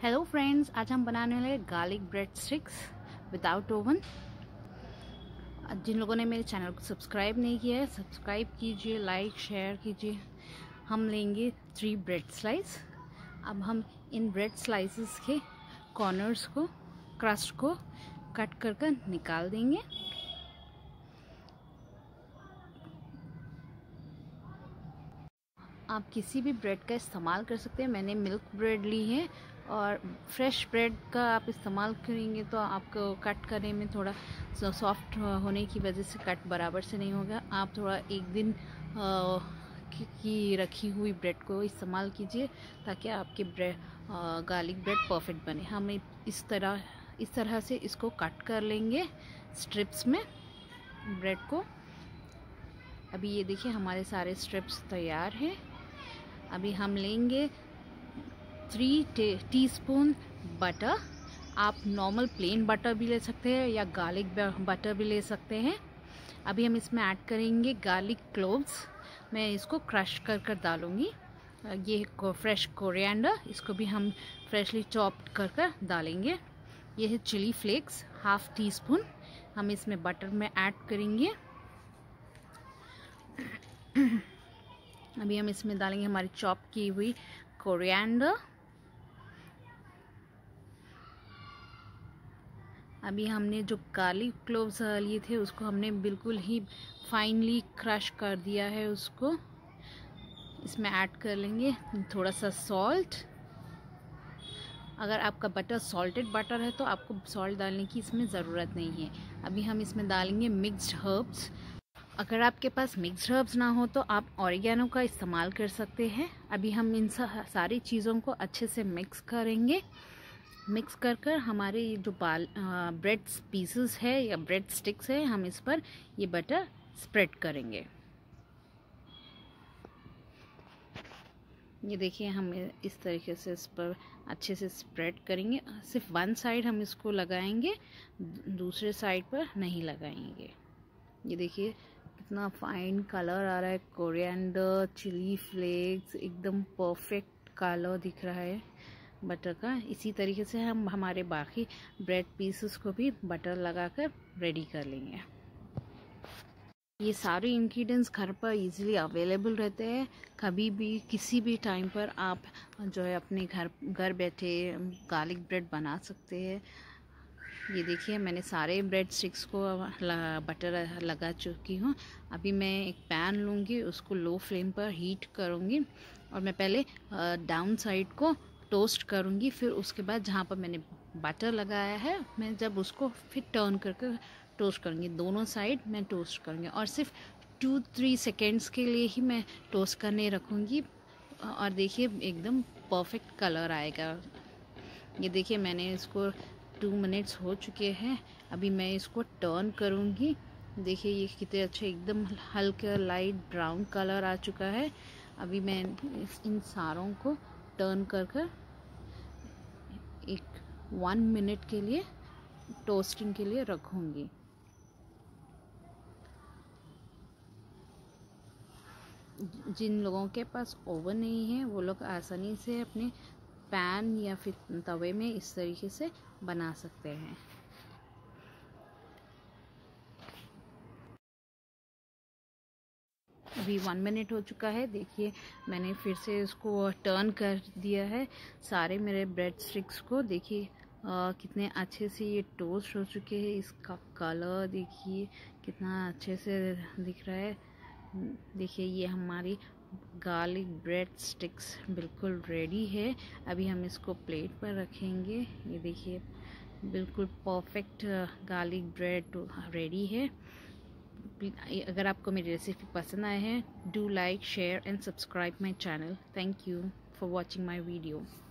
Hello friends, आज हम बनाने वाले garlic bread sticks without oven. जिन लोगों ने मेरे चैनल को सब्सक्राइब नहीं किया है, सब्सक्राइब कीजिए, लाइक शेयर कीजिए। हम लेंगे 3 ब्रेड स्लाइस। अब हम इन ब्रेड स्लाइसेस के कॉर्नर्स को, क्रस्ट को कट कर निकाल देंगे। आप किसी भी ब्रेड का इस्तेमाल कर सकते हैं। मैंने मिल्क ब्रेड ली है और फ्रेश ब्रेड का आप इस्तेमाल करेंगे तो आपको कट करने में थोड़ा सॉफ्ट होने की वजह से कट बराबर से नहीं होगा। आप थोड़ा एक दिन की रखी हुई ब्रेड को इस्तेमाल कीजिए ताकि आपके गार्लिक ब्रेड परफेक्ट बने। हम इस तरह से इसको कट कर लेंगे स्ट्रिप्स में ब्रेड को। अभी ये देखिए हमारे सारे स्ट्रिप्स तैयार हैं। अभी हम लेंगे 3 टीस्पून बटर। आप नॉर्मल प्लेन बटर भी ले सकते हैं या गार्लिक बटर भी ले सकते हैं। अभी हम इसमें ऐड करेंगे गार्लिक क्लोव्स। मैं इसको क्रश कर डालूँगी। ये फ्रेश कोरिएंडर, इसको भी हम फ्रेशली चॉप्ड कर डालेंगे। ये है चिली फ्लेक्स, ½ टीस्पून हम इसमें बटर में ऐड करेंगे। अभी हम इसमें डालेंगे हमारी चॉप की हुई कोरिएंडर। अभी हमने जो गार्लिक क्लोव्स लिए थे उसको हमने बिल्कुल ही फाइनली क्रश कर दिया है। उसको इसमें ऐड कर लेंगे थोड़ा सा सॉल्ट। अगर आपका बटर सॉल्टेड बटर है तो आपको सॉल्ट डालने की इसमें ज़रूरत नहीं है। अभी हम इसमें डालेंगे मिक्स्ड हर्ब्स। अगर आपके पास मिक्स्ड हर्ब्स ना हो तो आप ऑरिगेनो का इस्तेमाल कर सकते हैं। अभी हम इन सारी चीज़ों को अच्छे से मिक्स करेंगे। मिक्स कर हमारे ये जो ब्रेड पीसेस है या ब्रेड स्टिक्स है, हम इस पर ये बटर स्प्रेड करेंगे। ये देखिए हम इस तरीके से इस पर अच्छे से स्प्रेड करेंगे। सिर्फ वन साइड हम इसको लगाएंगे, दूसरे साइड पर नहीं लगाएंगे। ये देखिए कितना फाइन कलर आ रहा है। कोरिएंडर, चिली फ्लेक्स, एकदम परफेक्ट कलर दिख रहा है बटर का। इसी तरीके से हम हमारे बाकी ब्रेड पीसेस को भी बटर लगाकर रेडी कर लेंगे। ये सारे इंग्रेडिएंट्स घर पर इजीली अवेलेबल रहते हैं। कभी भी किसी भी टाइम पर आप जो है अपने घर बैठे गार्लिक ब्रेड बना सकते हैं। ये देखिए मैंने सारे ब्रेड स्टिक्स को बटर लगा चुकी हूँ। अभी मैं एक पैन लूँगी, उसको लो फ्लेम पर हीट करूँगी और मैं पहले डाउन साइड को टोस्ट करूँगी। फिर उसके बाद जहाँ पर मैंने बटर लगाया है मैं जब उसको फिर टर्न करके टोस्ट करूँगी। दोनों साइड मैं टोस्ट करूँगी और सिर्फ 2-3 सेकेंड्स के लिए ही मैं टोस्ट करने रखूँगी। और देखिए एकदम परफेक्ट कलर आएगा। ये देखिए मैंने इसको 2 मिनट्स हो चुके हैं। अभी मैं इसको टर्न करूँगी। देखिए ये कितने अच्छे एकदम हल्का लाइट ब्राउन कलर आ चुका है। अभी मैं इन सारों को टर्न कर एक 1 मिनट के लिए टोस्टिंग के लिए रखूँगी। जिन लोगों के पास ओवन नहीं है वो लोग आसानी से अपने पैन या फिर तवे में इस तरीके से बना सकते हैं। अभी 1 मिनट हो चुका है। देखिए मैंने फिर से इसको टर्न कर दिया है सारे मेरे ब्रेड स्टिक्स को। देखिए कितने अच्छे से ये टोस्ट हो चुके हैं। इसका कलर देखिए कितना अच्छे से दिख रहा है। देखिए ये हमारी गार्लिक ब्रेड स्टिक्स बिल्कुल रेडी है। अभी हम इसको प्लेट पर रखेंगे। ये देखिए बिल्कुल परफेक्ट गार्लिक ब्रेड रेडी है। अगर आपको मेरी रेसिपी पसंद आए हैं, do like share and subscribe my channel. Thank you for watching my video.